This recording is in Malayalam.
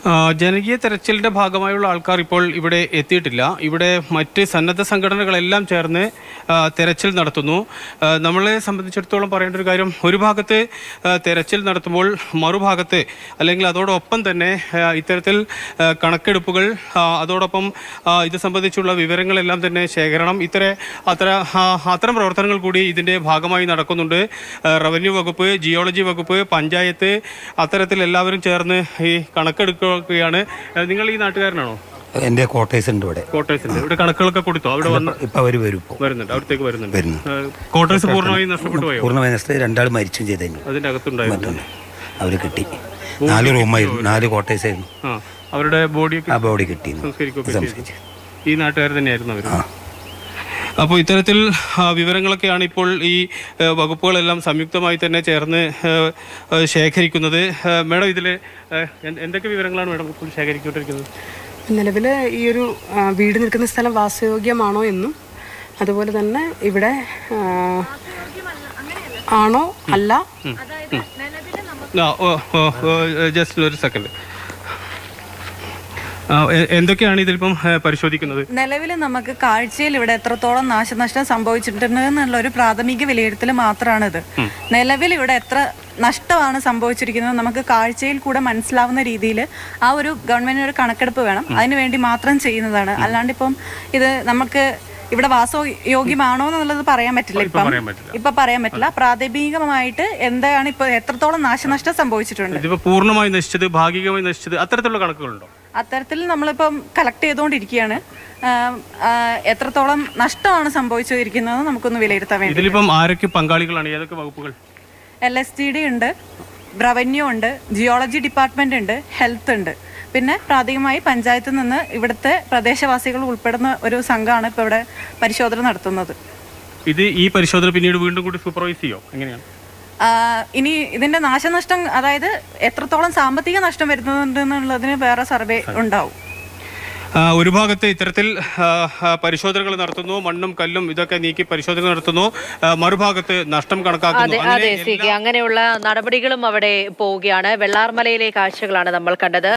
ജനകീയ തെരച്ചിലിന്റെ ഭാഗമായുള്ള ആൾക്കാർ ഇപ്പോൾ ഇവിടെ എത്തിയിട്ടില്ല. ഇവിടെ മറ്റ് സന്നദ്ധ സംഘടനകളെല്ലാം ചേർന്ന് തെരച്ചിൽ നടത്തുന്നു. നമ്മളെ സംബന്ധിച്ചിടത്തോളം പറയേണ്ട ഒരു കാര്യം, ഒരു ഭാഗത്ത് തെരച്ചിൽ നടത്തുമ്പോൾ മറുഭാഗത്ത് അല്ലെങ്കിൽ അതോടൊപ്പം തന്നെ ഇത്തരത്തിൽ കണക്കെടുപ്പുകൾ, അതോടൊപ്പം ഇത് സംബന്ധിച്ചുള്ള വിവരങ്ങളെല്ലാം തന്നെ ശേഖരണം, അത്തരം പ്രവർത്തനങ്ങൾ കൂടി ഇതിൻ്റെ ഭാഗമായി നടക്കുന്നുണ്ട്. റവന്യൂ വകുപ്പ്, ജിയോളജി വകുപ്പ്, പഞ്ചായത്ത്, അത്തരത്തിൽ എല്ലാവരും ചേർന്ന് ഈ കണക്കെടുക്കുകയാണ്. നിങ്ങൾ ഈ നാട്ടുകാരനാണോ? എന്റെ കോട്ടേഴ്സ് ഉണ്ട് ഇവിടെ. കോട്ടേഴ്സ് ഉണ്ട് ഇവിടെ. കണക്കുകളൊക്കെ കൊടുത്തോ? അവിടെ ഇപ്പൊ അവര് വരുന്നുണ്ട്, അവിടത്തേക്ക് വരുന്നുണ്ട്. കോട്ടേഴ്സ് പൂർണ്ണമായി നഷ്ടപ്പെട്ടു പോയോ? പൂർണ്ണമായി നഷ്ടം. രണ്ടാൾ മരിച്ചും ചെയ്തു. അതിന്റെ അകത്തുണ്ടായിരുന്നു. അവര് കിട്ടി. 4 റൂമായിരുന്നു, 4 കോട്ടേഴ്സ് ആയിരുന്നു. അവരുടെ ബോഡി കിട്ടി. ഈ നാട്ടുകാർ തന്നെയായിരുന്നു അവർ. അപ്പോൾ ഇത്തരത്തിൽ വിവരങ്ങളൊക്കെയാണ് ഇപ്പോൾ ഈ വകുപ്പുകളെല്ലാം സംയുക്തമായി തന്നെ ചേർന്ന് ശേഖരിക്കുന്നത്. മേഡം, ഇതിൽ എന്തൊക്കെ വിവരങ്ങളാണ് മേഡം ഇപ്പോൾ ശേഖരിച്ചുകൊണ്ടിരിക്കുന്നത്? നിലവിൽ ഈ ഒരു വീട് നിൽക്കുന്ന സ്ഥലം വാസയോഗ്യമാണോ എന്നും, അതുപോലെ തന്നെ ഇവിടെ ആണോ അല്ല. ജസ്റ്റ് ഒരു സെക്കൻഡ്. എന്തൊക്കെയാണ് ഇതിലിപ്പം പരിശോധിക്കുന്നത്? നിലവിൽ നമുക്ക് കാഴ്ചയിൽ ഇവിടെ എത്രത്തോളം നാശനഷ്ടം സംഭവിച്ചിട്ടുണ്ട് എന്നുള്ള ഒരു പ്രാഥമിക വിലയിരുത്തൽ മാത്രമാണിത്. നിലവിൽ ഇവിടെ എത്ര നഷ്ടമാണ് സംഭവിച്ചിരിക്കുന്നത് നമുക്ക് കാഴ്ചയിൽ കൂടെ മനസ്സിലാവുന്ന രീതിയിൽ ആ ഒരു ഗവൺമെന്റിന് ഒരു കണക്കെടുപ്പ് വേണം. അതിനുവേണ്ടി മാത്രം ചെയ്യുന്നതാണ്. അല്ലാണ്ട് ഇപ്പം ഇത് നമുക്ക് ഇവിടെ വാസയോഗ്യമാണോ എന്നുള്ളത് പറയാൻ പറ്റില്ല. ഇപ്പൊ പറയാൻ പറ്റില്ല. പ്രാഥമികമായിട്ട് എന്താണ് ഇപ്പൊ എത്രത്തോളം നാശനഷ്ടം സംഭവിച്ചിട്ടുണ്ട്, പൂർണ്ണമായി നശിച്ചത്, ഭാഗികമായി നശിച്ചത്, അത്തരത്തിലുള്ള കണക്കുകളുണ്ടോ? അത്തരത്തിൽ നമ്മളിപ്പം കളക്ട് ചെയ്തുകൊണ്ടിരിക്കുകയാണ്. എത്രത്തോളം നഷ്ടമാണ് സംഭവിച്ചിരിക്കുന്നത് നമുക്കൊന്ന് വിലയിരുത്താൻ വേണ്ടി. ഇതിലിപ്പം ആരൊക്കെ പങ്കാളികളാണ്? ഏതൊക്കെ വകുപ്പുകൾ? LSTD ഉണ്ട്, റവന്യൂ ഉണ്ട്, ജിയോളജി ഡിപ്പാർട്ട്മെന്റ് ഉണ്ട്, ഹെൽത്ത് ഉണ്ട്. പിന്നെ പ്രാഥമികമായി പഞ്ചായത്തിൽ നിന്ന് ഇവിടുത്തെ പ്രദേശവാസികൾ ഉൾപ്പെടുന്ന ഒരു സംഘമാണ് ഇപ്പോൾ ഇവിടെ പരിശോധന നടത്തുന്നത്. ഈ പരിശോധന പിന്നീട് വീണ്ടും കൂടി സൂപ്പർവൈസ് ചെയ്യോ? എങ്ങനെയാണ് ഇനി ഇതിന്റെ നാശനഷ്ടം, അതായത് എത്രത്തോളം സാമ്പത്തിക നഷ്ടം വരുന്നുണ്ടെന്നുള്ളതിന് വേറെ സർവേ ഉണ്ടാവും. ഒരു ഭാഗത്ത് ഇത്തരത്തിൽ പരിശോധനകൾ നടത്തുന്നു, മണ്ണും കല്ലും ഇതൊക്കെ നീക്കി പരിശോധന നടത്തുന്നു, മറുഭാഗത്ത് നഷ്ടം കണക്കാക്കുന്നു. അങ്ങനെയുള്ള നടപടികളും അവിടെ പോവുകയാണ്. വെള്ളാർമലയിലെ കാഴ്ചകളാണ് നമ്മൾ കണ്ടത്.